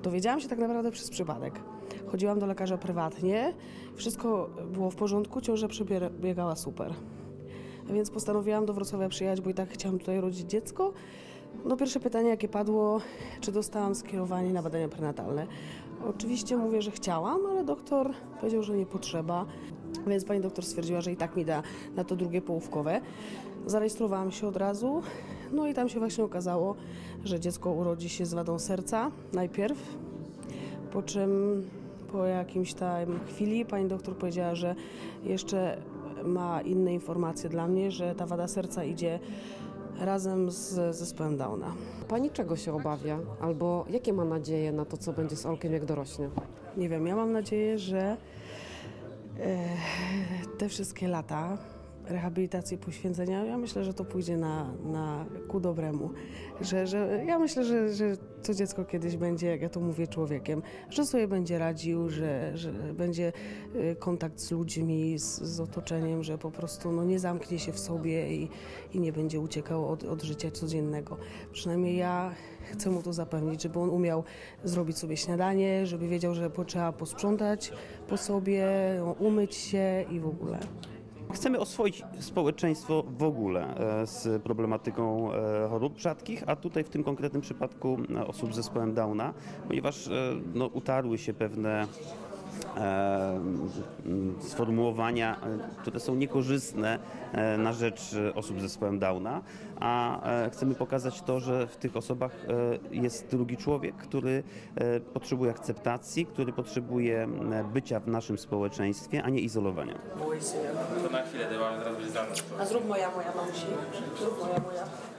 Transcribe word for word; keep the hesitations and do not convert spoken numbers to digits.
Dowiedziałam się tak naprawdę przez przypadek. Chodziłam do lekarza prywatnie, wszystko było w porządku, ciąża przebiegała super. Więc postanowiłam do Wrocławia przyjechać, bo i tak chciałam tutaj rodzić dziecko. No pierwsze pytanie, jakie padło, czy dostałam skierowanie na badania prenatalne. Oczywiście mówię, że chciałam, ale doktor powiedział, że nie potrzeba, więc pani doktor stwierdziła, że i tak mi da na to drugie połówkowe. Zarejestrowałam się od razu, no i tam się właśnie okazało, że dziecko urodzi się z wadą serca najpierw, po czym po jakimś tam chwili pani doktor powiedziała, że jeszcze ma inne informacje dla mnie, że ta wada serca idzie razem z zespołem Downa. Pani czego się obawia? Albo jakie ma nadzieje na to, co będzie z Olkiem, jak dorośnie? Nie wiem, ja mam nadzieję, że e, te wszystkie lata rehabilitacji, poświęcenia, ja myślę, że to pójdzie na, na ku dobremu. Że, że, ja myślę, że, że to dziecko kiedyś będzie, jak ja to mówię, człowiekiem, że sobie będzie radził, że, że będzie kontakt z ludźmi, z, z otoczeniem, że po prostu no, nie zamknie się w sobie i, i nie będzie uciekał od, od życia codziennego. Przynajmniej ja chcę mu to zapewnić, żeby on umiał zrobić sobie śniadanie, żeby wiedział, że trzeba posprzątać po sobie, umyć się i w ogóle. Chcemy oswoić społeczeństwo w ogóle z problematyką chorób rzadkich, a tutaj w tym konkretnym przypadku osób z zespołem Downa, ponieważ no, utarły się pewne e, sformułowania, które są niekorzystne na rzecz osób z zespołem Downa, a chcemy pokazać to, że w tych osobach jest drugi człowiek, który potrzebuje akceptacji, który potrzebuje bycia w naszym społeczeństwie, a nie izolowania. To na chwilę, teraz będzie zdane. A zrób moja, moja mamusi. Zrób moja, moja.